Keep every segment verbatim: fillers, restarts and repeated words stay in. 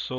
सो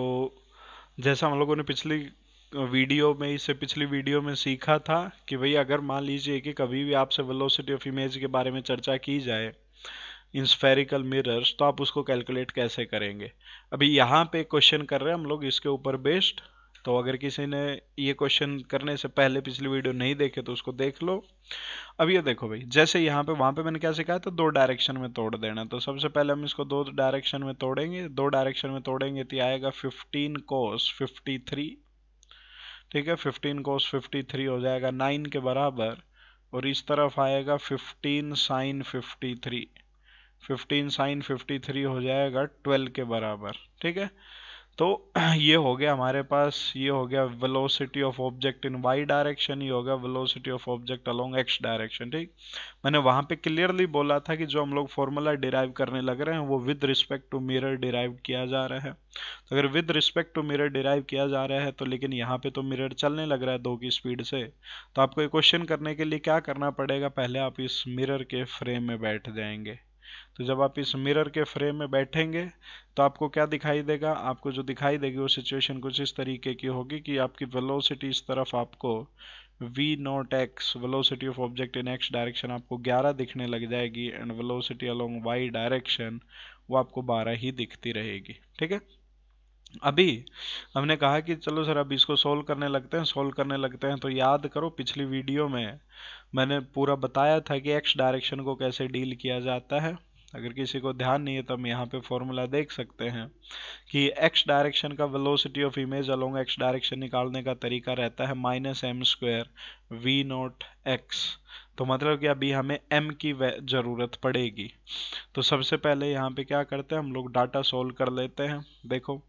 जैसा हम लोगों ने पिछली वीडियो में इससे पिछली वीडियो में सीखा था कि भाई अगर मान लीजिए कि कभी भी आपसे वेलोसिटी ऑफ इमेज के बारे में चर्चा की जाए इन स्फेरिकल मिरर्स, तो आप उसको कैलकुलेट कैसे करेंगे। अभी यहाँ पे क्वेश्चन कर रहे हैं हम लोग इसके ऊपर बेस्ड। तो अगर किसी ने ये क्वेश्चन करने से पहले पिछली वीडियो नहीं देखे तो उसको देख लो। अब ये देखो भाई, जैसे यहाँ पे वहां पे मैंने क्या सिखाया था, दो डायरेक्शन में तोड़ देना। तो सबसे पहले हम इसको दो डायरेक्शन में तोड़ेंगे। दो डायरेक्शन में तोड़ेंगे तो ये आएगा फिफ्टीन कोस फिफ्टी थ्री। ठीक है, फिफ्टीन कोस फिफ्टी थ्री हो जाएगा नाइन के बराबर। और इस तरफ आएगा fifteen sine fifty three. Fifteen sine fifty three हो जाएगा ट्वेल्व के बराबर। ठीक है, तो ये हो गया हमारे पास, ये हो गया velocity of object in Y direction, ये हो गया velocity of object along X direction. ठीक, मैंने वहां पे क्लियरली बोला था कि जो हम लोग फॉर्मूला डिराइव करने लग रहे हैं वो with respect to mirror derive किया जा रहा है। तो अगर with respect to mirror derive किया जा रहा है तो लेकिन यहाँ पे तो मिरर चलने लग रहा है दो की स्पीड से, तो आपको ये क्वेश्चन करने के लिए क्या करना पड़ेगा, पहले आप इस मिरर के फ्रेम में बैठ जाएंगे। तो जब आप इस मिरर के फ्रेम में बैठेंगे तो आपको क्या दिखाई देगा, आपको जो दिखाई देगी वो सिचुएशन कुछ इस तरीके की होगी कि आपकी वेलोसिटी इस तरफ आपको v not x, velocity of object in x direction आपको ग्यारह दिखने लग जाएगी, and velocity along y direction वो आपको बारह ही दिखती रहेगी। ठीक है, अभी हमने कहा कि चलो सर अब इसको सोल्व करने लगते हैं। सोल्व करने लगते हैं तो याद करो पिछली वीडियो में मैंने पूरा बताया था कि एक्स डायरेक्शन को कैसे डील किया जाता है। अगर किसी को ध्यान नहीं है तो हम यहाँ पे फॉर्मूला देख सकते हैं कि एक्स डायरेक्शन का velocity of image along X direction निकालने का तरीका रहता है minus M square V not X. तो मतलब कि अभी हमें m की जरूरत पड़ेगी। तो सबसे पहले यहाँ पे क्या करते हैं, हम लोग डाटा सोल्व कर लेते हैं। देखो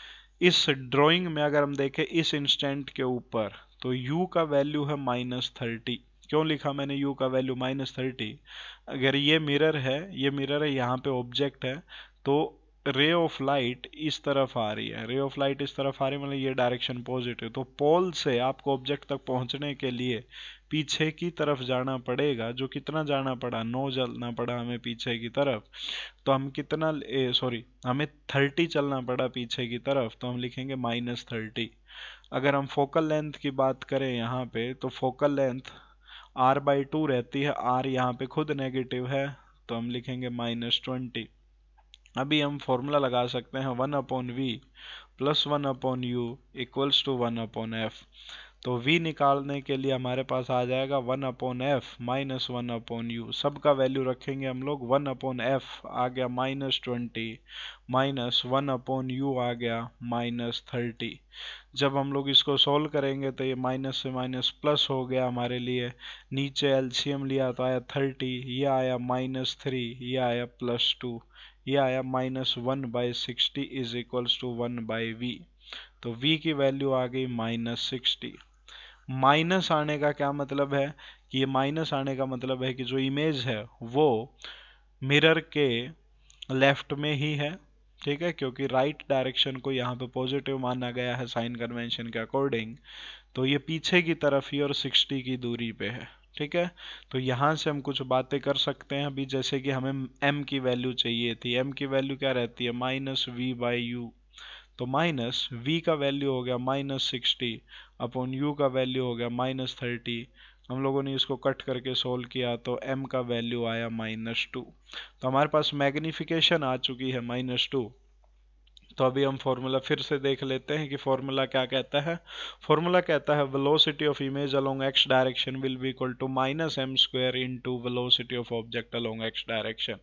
इस ड्राइंग में अगर हम देखें इस इंस्टेंट के ऊपर, तो u का वैल्यू है माइनस थर्टी। क्यों लिखा मैंने u का वैल्यू माइनस थर्टी, अगर ये मिरर है, ये मिरर है, यहाँ पे ऑब्जेक्ट है, तो रे ऑफ लाइट इस तरफ आ रही है, रे ऑफ लाइट इस तरफ आ रही है, मतलब ये डायरेक्शन पॉजिटिव। तो पोल से आपको ऑब्जेक्ट तक पहुंचने के लिए पीछे की तरफ जाना पड़ेगा। जो कितना जाना पड़ा, नौ चलना पड़ा हमें पीछे की तरफ। तो हम कितना, सॉरी हमें थर्टी चलना पड़ा पीछे की तरफ, तो हम लिखेंगे माइनस थर्टी। अगर हम फोकल लेंथ की बात करें यहाँ पे, तो focal length R by two रहती है, आर यहाँ पे खुद नेगेटिव है, तो हम लिखेंगे माइनस ट्वेंटी। अभी हम फॉर्मूला लगा सकते हैं one upon V plus one upon U equals to one upon F. तो v निकालने के लिए हमारे पास आ जाएगा one upon F minus one upon U. सबका वैल्यू रखेंगे हम लोग, वन अपॉन एफ आ गया minus twenty, minus one upon U आ गया माइनस थर्टी। जब हम लोग इसको सोल्व करेंगे तो ये माइनस से माइनस प्लस हो गया हमारे लिए। नीचे एलसीएम लिया तो आया थर्टी, ये आया माइनस थ्री, ये आया प्लस टू, ये आया minus one by sixty is equals to one by V. तो v की वैल्यू आ गई माइनस सिक्सटी। माइनस आने का क्या मतलब है, कि ये माइनस आने का मतलब है कि जो इमेज है वो मिरर के लेफ्ट में ही है। ठीक है, क्योंकि राइट डायरेक्शन को यहाँ पे पॉजिटिव माना गया है साइन कन्वेंशन के अकॉर्डिंग, तो ये पीछे की तरफ ही और सिक्सटी की दूरी पे है। ठीक है, तो यहाँ से हम कुछ बातें कर सकते हैं अभी, जैसे कि हमें m की वैल्यू चाहिए थी। m की वैल्यू क्या रहती है, माइनस वी बाई यू। तो माइनस v का वैल्यू हो गया माइनस सिक्सटी अपॉन u का वैल्यू हो गया माइनस थर्टी। हम लोगों ने इसको कट करके सोल्व किया तो m का वैल्यू आया माइनस टू। तो हमारे पास मैग्निफिकेशन आ चुकी है माइनस टू। तो अभी हम फॉर्मूला फिर से देख लेते हैं कि फॉर्मूला क्या कहता है। फॉर्मूला कहता है velocity of image along X direction will be equal to minus M square into velocity of object along X direction.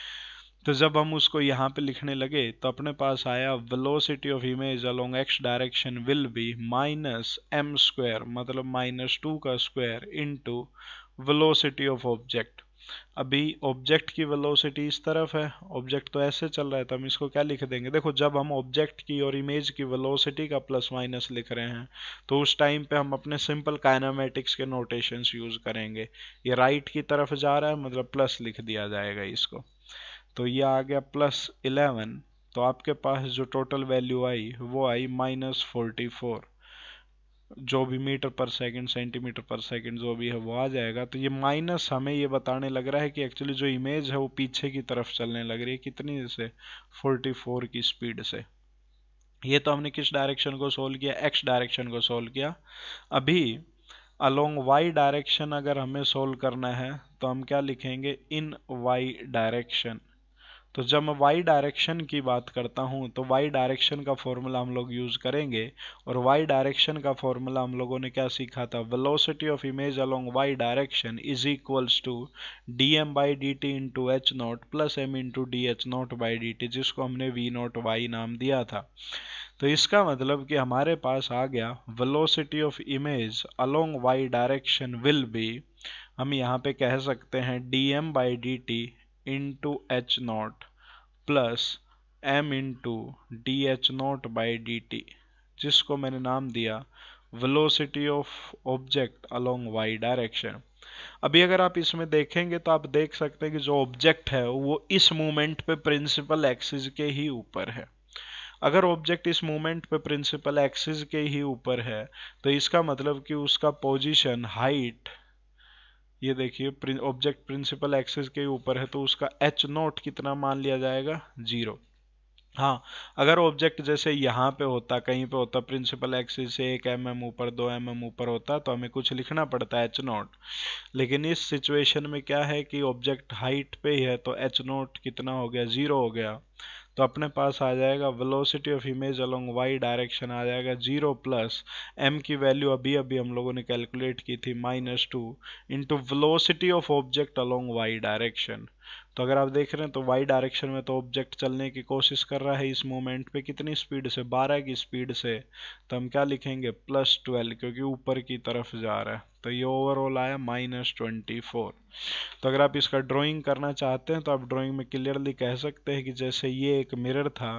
तो जब हम उसको यहाँ पे लिखने लगे तो अपने पास आया velocity of image along X direction will be minus M square, मतलब माइनस टू का square into velocity of object. अभी ऑब्जेक्ट की वेलोसिटी इस तरफ है, ऑब्जेक्ट तो ऐसे चल रहा है, तो हम इसको क्या लिख देंगे, देखो जब हम ऑब्जेक्ट की और इमेज की वेलोसिटी का प्लस माइनस लिख रहे हैं तो उस टाइम पे हम अपने सिंपल काइनेमेटिक्स के नोटेशंस यूज करेंगे। ये राइट की तरफ जा रहा है मतलब प्लस लिख दिया जाएगा इसको। तो ये आ गया प्लस इलेवन। तो आपके पास जो टोटल वैल्यू आई वो आई माइनस फोर्टी फोर। जो भी मीटर पर सेकंड, सेंटीमीटर पर सेकंड जो भी है वो आ जाएगा। तो ये माइनस हमें ये बताने लग रहा है कि एक्चुअली जो इमेज है वो पीछे की तरफ चलने लग रही है, कितनी से, फोर्टी फोर की स्पीड से। ये तो हमने किस डायरेक्शन को सोल्व किया, एक्स डायरेक्शन को सोल्व किया। अभी अलोंग वाई डायरेक्शन अगर हमें सोल्व करना है तो हम क्या लिखेंगे, इन वाई डायरेक्शन। तो जब मैं वाई डायरेक्शन की बात करता हूं तो वाई डायरेक्शन का फॉर्मूला हम लोग यूज करेंगे, और वाई डायरेक्शन का फॉर्मूला हम लोगों ने क्या सीखा था, velocity of image along Y direction is equals to D M by D T into H naught plus M into D H naught by D T, जिसको हमने वी नॉट वाई नाम दिया था। तो इसका मतलब कि हमारे पास आ गया velocity of image along Y direction will be, हम यहाँ पे कह सकते हैं D M by D T into H naught plus M into D H naught by D T, जिसको मैंने नाम दिया velocity of object along Y direction. अभी अगर आप इसमें देखेंगे तो आप देख सकते हैं कि जो ऑब्जेक्ट है वो इस मूवमेंट पे प्रिंसिपल एक्सिस के ही ऊपर है। अगर ऑब्जेक्ट इस मूवमेंट पे प्रिंसिपल एक्सिस के ही ऊपर है तो इसका मतलब कि उसका पोजीशन, हाइट, ये देखिए ऑब्जेक्ट प्रिंसिपल एक्सिस के ऊपर है तो उसका एच नॉट कितना मान लिया जाएगा, जीरो। हाँ, अगर ऑब्जेक्ट जैसे यहाँ पे होता, कहीं पे होता प्रिंसिपल एक्सिस से एक एम एम ऊपर, दो एम एम ऊपर होता तो हमें कुछ लिखना पड़ता है एच नॉट। लेकिन इस सिचुएशन में क्या है कि ऑब्जेक्ट हाइट पे ही है तो एच नॉट कितना हो गया, जीरो हो गया। तो अपने पास आ जाएगा velocity of image along Y direction आ जाएगा जीरो प्लस एम की वैल्यू अभी अभी हम लोगों ने कैलकुलेट की थी minus two into velocity of object along Y direction. तो अगर आप देख रहे हैं तो वाई डायरेक्शन में तो ऑब्जेक्ट चलने की कोशिश कर रहा है इस मोमेंट पे कितनी स्पीड से, बारह की स्पीड से। तो हम क्या लिखेंगे, प्लस ट्वेल्व, क्योंकि ऊपर की तरफ जा रहा है। तो ये ओवरऑल आया माइनस ट्वेंटी फोर। तो अगर आप इसका ड्राइंग करना चाहते हैं तो आप ड्राइंग में क्लियरली कह सकते हैं कि जैसे ये एक मिरर था,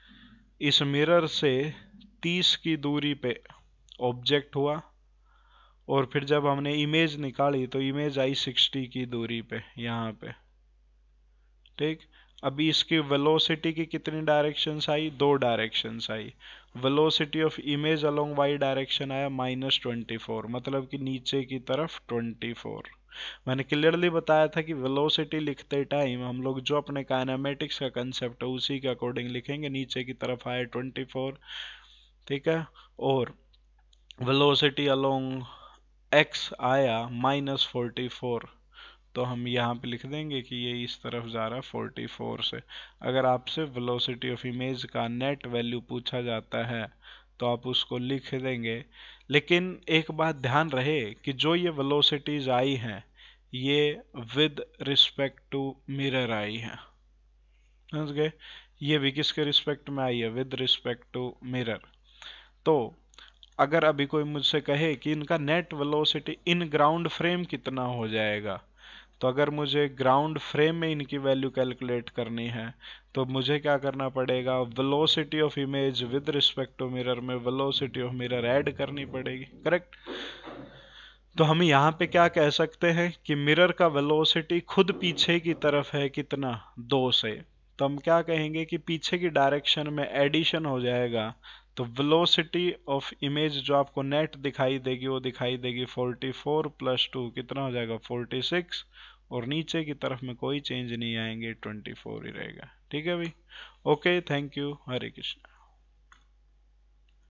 इस मिरर से तीस की दूरी पे ऑब्जेक्ट हुआ, और फिर जब हमने इमेज निकाली तो इमेज आई सिक्सटी की दूरी पे यहाँ पे, ठीक। अभी इसकी वेलोसिटी की कितनी डायरेक्शंस आई, दो डायरेक्शंस आई। Velocity of image along Y direction आया माइनस ट्वेंटी फोर, मतलब कि नीचे की तरफ ट्वेंटी फोर। मैंने क्लियरली बताया था कि वेलोसिटी लिखते टाइम हम लोग जो अपने काइनेमेटिक्स का कंसेप्ट है उसी के अकॉर्डिंग लिखेंगे, नीचे की तरफ आए ट्वेंटी फोर, ठीक है। और वेलोसिटी अलोंग एक्स आया माइनस फोर्टी फोर, तो हम यहाँ पे लिख देंगे कि ये इस तरफ जा रहा है फोर्टी फोर से। अगर आपसे वेलोसिटी ऑफ इमेज का नेट वैल्यू पूछा जाता है तो आप उसको लिख देंगे। लेकिन एक बात ध्यान रहे कि जो ये वेलोसिटीज आई हैं ये विद रिस्पेक्ट टू मिरर आई हैं, समझ गए। ये भी किसके रिस्पेक्ट में आई है, विद रिस्पेक्ट टू मिरर। तो अगर अभी कोई मुझसे कहे कि इनका net velocity in ground frame कितना हो जाएगा, तो अगर मुझे ग्राउंड फ्रेम में इनकी वैल्यू कैलकुलेट करनी है तो मुझे क्या करना पड़ेगा, velocity of image with respect to mirror में वेलोसिटी ऑफ मिरर ऐड करनी पड़ेगी, करेक्ट। तो हम यहाँ पे क्या कह सकते हैं कि मिरर का वेलोसिटी खुद पीछे की तरफ है कितना, दो से। तो हम क्या कहेंगे कि पीछे की डायरेक्शन में एडिशन हो जाएगा, तो वेलोसिटी ऑफ इमेज जो आपको नेट दिखाई देगी वो दिखाई देगी फोर्टी फोर प्लस टू कितना हो जाएगा, फोर्टी सिक्स, और नीचे की तरफ में कोई चेंज नहीं आएंगे, ट्वेंटी फोर ही रहेगा। ठीक है भाई, okay, thank you, Hare Krishna.